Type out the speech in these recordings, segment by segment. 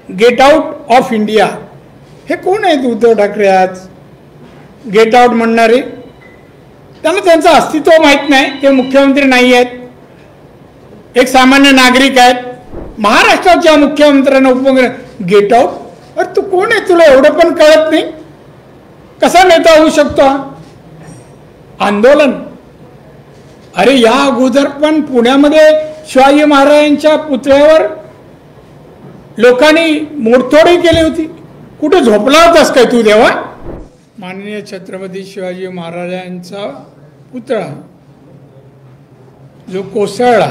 Get out of India, हे कोण आहेत उद्धव ठाकरे? आज गेट आउट म्हणणारे, त्यांना त्यांचं अस्तित्व माहीत नाही, ते मुख्यमंत्री नाही आहेत, एक सामान्य नागरिक आहेत. महाराष्ट्राच्या मुख्यमंत्र्यांना उपमुख्यमंत्री गेट आउट, अरे तू कोण आहे? तुला एवढं पण कळत नाही? कसा नेता होऊ शकतो हा? आंदोलन, अरे या अगोदर पण पुण्यामध्ये शिवाजी महाराजांच्या पुतळ्यावर लोकांनी मोडतोडी केली होती. कुठे झोपला होतास काय तू देवा? माननीय छत्रपती शिवाजी महाराजांचा पुतळा जो कोसळला,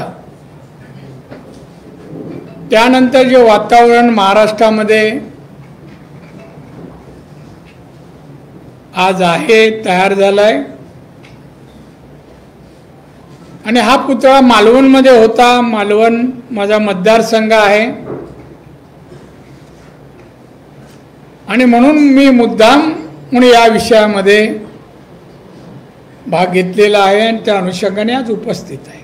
त्यानंतर जे वातावरण महाराष्ट्रामध्ये आज आहे, तयार झालाय, आणि हा पुतळा मालवणमध्ये होता. मालवण माझा मतदारसंघ आहे, आणि म्हणून मी मुद्दाम म्हणून या विषयामध्ये भाग घेतलेला आहे आणि त्या अनुषंगाने आज उपस्थित आहे.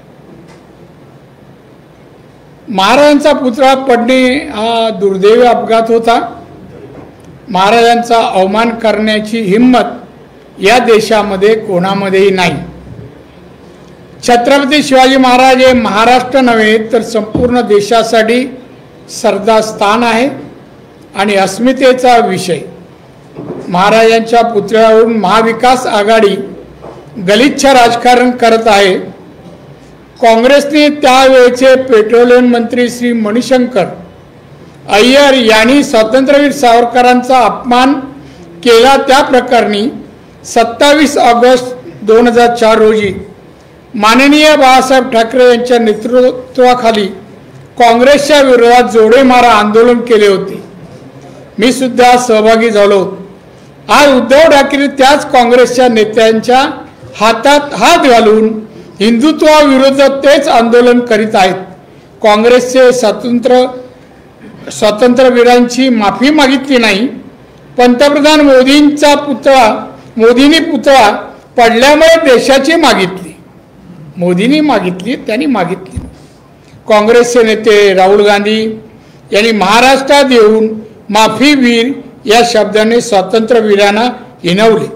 महाराजांचा पुतळा पडणे हा दुर्दैवी अपघात होता. महाराजांचा अवमान करण्याची हिंमत या देशामध्ये कोणामध्येही नाही. छत्रपती शिवाजी महाराज हे महाराष्ट्र नव्हे तर संपूर्ण देशासाठी श्रद्धास्थान आहे आणि अस्मितेचा विषय. महाराजांच्या पुतळ्यावरून महाविकास आघाडी गलिच्छ राजकारण करत आहे. काँग्रेसने त्यावेळेचे पेट्रोलियम मंत्री श्री मणिशंकर अय्यर यांनी स्वातंत्र्यवीर सावरकरांचा अपमान केला. त्या प्रकरणी 27 ऑगस्ट 2004 रोजी माननीय बाळासाहेब ठाकरे यांच्या नेतृत्वाखाली काँग्रेसच्या विरोधात जोडेमारा आंदोलन केले होते. मी सुद्धा सहभागी झालो. आज उद्धव ठाकरे त्याच काँग्रेसच्या नेत्यांच्या हातात हात घालून हिंदुत्वाविरोधात तेच आंदोलन करीत आहेत. काँग्रेसचे स्वातंत्र्यवीरांची माफी मागितली नाही. पंतप्रधान मोदींनी पुतळा पडल्यामुळे देशाची मागितली. मोदींनी मागितली, त्यांनी मागितली. काँग्रेसचे नेते राहुल गांधी यांनी महाराष्ट्रात येऊन माफीवीर या शब्दाने स्वातंत्र्यवीरांना हिणवले.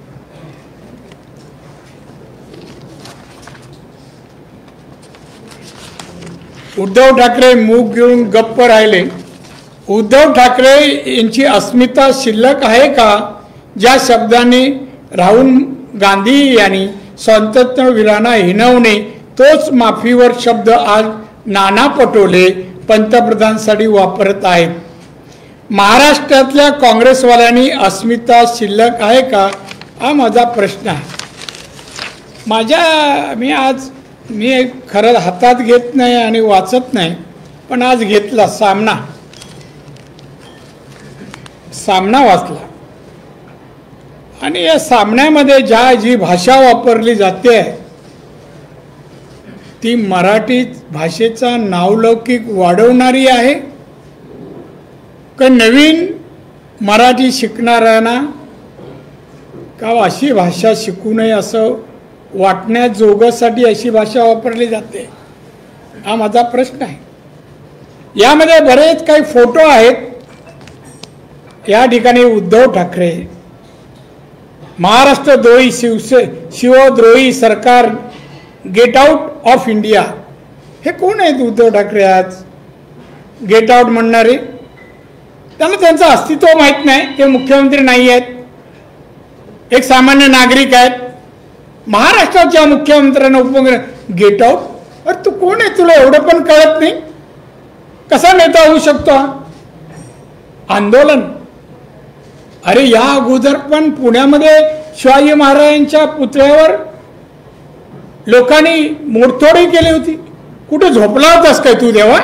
उद्धव ठाकरे मूग घेऊन गप्प राहिले. उद्धव ठाकरे यांची अस्मिता शिल्लक आहे का? ज्या शब्दाने राहुल गांधी यांनी स्वातंत्र्यवीरांना हिणवणे, तोच माफीवर शब्द आज नाना पटोले पंतप्रधानांसाठी वापरत आहेत. महाराष्ट्रातल्या काँग्रेसवाल्यांनी अस्मिता शिल्लक आहे का? हा माझा प्रश्न आहे. मी खरं हातात घेत नाही आणि वाचत नाही, पण आज घेतला. सामना वाचला, आणि या सामन्यामध्ये जी भाषा वापरली जाते ती मराठी भाषेचा नावलौकिक वाढवणारी आहे का नवीन मराठी शिकणाऱ्यांना का अशी भाषा शिकू नये असं वाटण्याजोगासाठी अशी भाषा वापरली जाते? हा माझा प्रश्न आहे. यामध्ये बरेच काही फोटो आहेत. या ठिकाणी उद्धव ठाकरे महाराष्ट्रद्रोही शिवद्रोही सरकार, गेट आउट ऑफ इंडिया, हे कोण आहेत उद्धव ठाकरे? आज गेट आउट म्हणणारे, त्यांना त्यांचं अस्तित्व माहीत नाही, ते मुख्यमंत्री नाही आहेत, एक सामान्य नागरिक आहेत. महाराष्ट्राच्या मुख्यमंत्र्यांना उपमुख्यमंत्री गेट आउट, अरे तू कोण आहे? तुला एवढं पण कळत नाही? कसा नेता होऊ शकतो हा? आंदोलन, अरे या अगोदर पण पुण्यामध्ये शिवाजी महाराजांच्या पुतळ्यावर लोकांनी मोडतोडी केली होती. कुठे झोपला होतास काय तू देवा?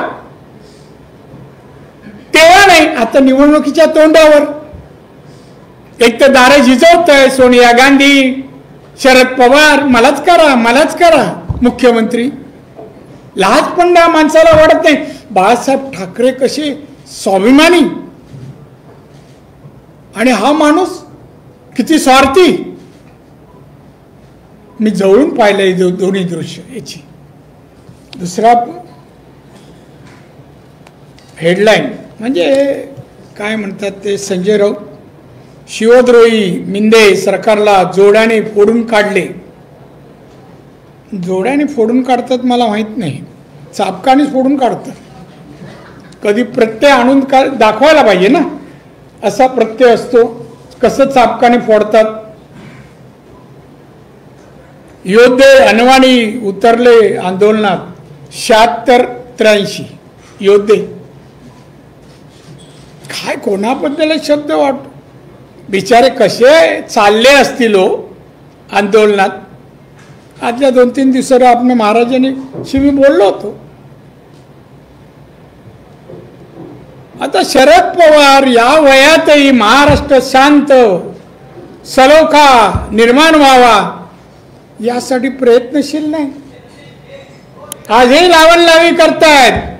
तेव्हा नाही, आता निवडणुकीच्या तोंडावर एक तर दारे झिजवतंय सोनिया गांधी, शरद पवार, मलाच करा मुख्यमंत्री. लाज पण त्या माणसाला वाटत नाही. बाळासाहेब ठाकरे कसे स्वाभिमानी, आणि हा माणूस किती स्वार्थी. मी जवळून पाहिलंय दोन्ही दृश्य. याची दुसरा हेडलाईन, म्हणजे काय म्हणतात ते संजय राऊत, शिवद्रोही मिंदे सरकारला जोड्याने फोडून काढले. जोड्याने फोडून काढतात मला माहीत नाही, चापकानेच फोडून काढतात. कधी प्रत्यय आणून दाखवायला पाहिजे ना, असा प्रत्यय असतो, कसं चापकाने फोडतात. योद्धे अनवाणी उतरले आंदोलनात, 76-83 योद्धे. काय कोणाबद्दल शब्द वाटतो, बिचारे कसे चालले असतील हो आंदोलनात. आजच्या 2-3 दिवसाला आपण महाराजांनी मी बोललो होतो. आता शरद पवार या वयातही महाराष्ट्र शांत सलोखा निर्माण व्हावा यासाठी प्रयत्नशील नाही. आजही लावणलावी करतायत.